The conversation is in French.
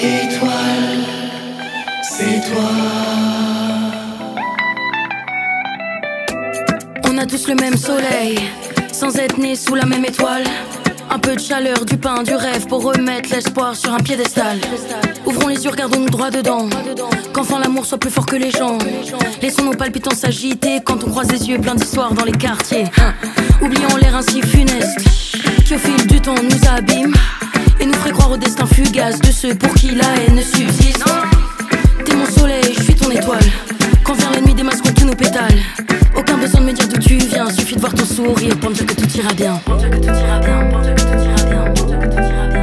Étoile, c'est toi. On a tous le même soleil, sans être nés sous la même étoile. Un peu de chaleur, du pain, du rêve pour remettre l'espoir sur un piédestal. Ouvrons les yeux, regardons-nous droit dedans. Qu'enfin l'amour soit plus fort que les gens. Laissons nos palpitants s'agiter quand on croise des yeux pleins d'histoires dans les quartiers. Oublions l'air ainsi funeste qui au fil du temps nous abîme et nous ferait croire au destin fugace de ceux pour qui la haine ne subsiste. T'es mon soleil, je suis ton étoile. Quand vient la nuit, démasquons tous nos pétales. Aucun besoin de me dire d'où tu viens, suffit de voir ton sourire pour me dire que tout ira bien. Pour me dire que tout ira bien, pour me dire que tout ira bien, pour me dire que tout ira bien.